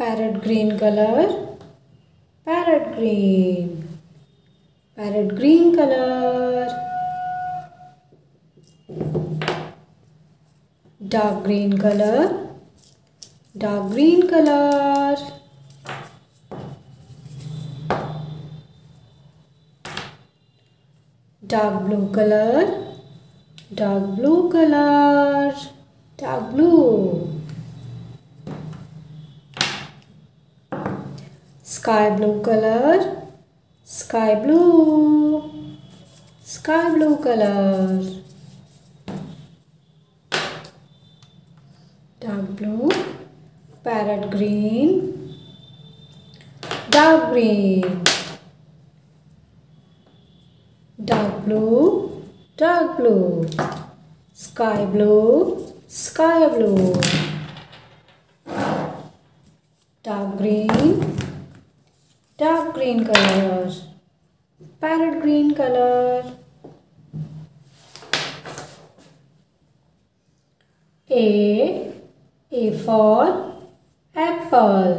Parrot green color. Parrot green. Parrot green color. Dark green color. Dark green color. Dark blue color. Dark blue color. Dark blue. Sky blue color. Sky blue. Sky blue color. Dark blue. Parrot green. Dark green. Dark blue. Dark blue. Sky blue. Sky blue. Dark green. Dark green color. Parrot green color. A for apple.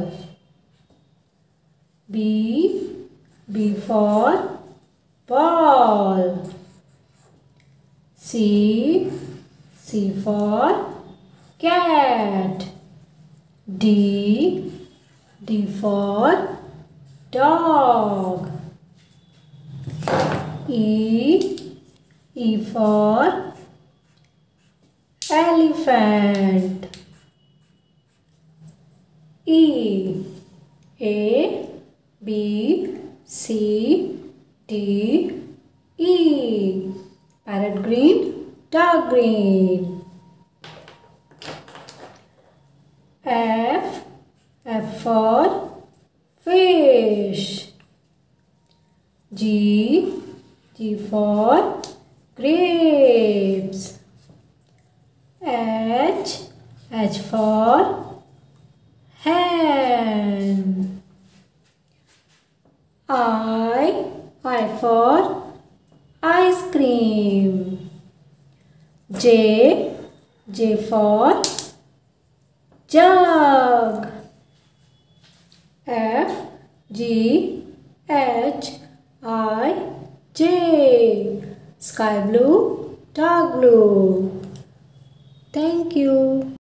B for ball. C for cat. D for dog. E for elephant. A B C D E. Parrot green, dark green. F for fish. G for grapes. H for hen. I for ice cream. J for jug. F G H I J. Sky blue, dark blue. Thank you.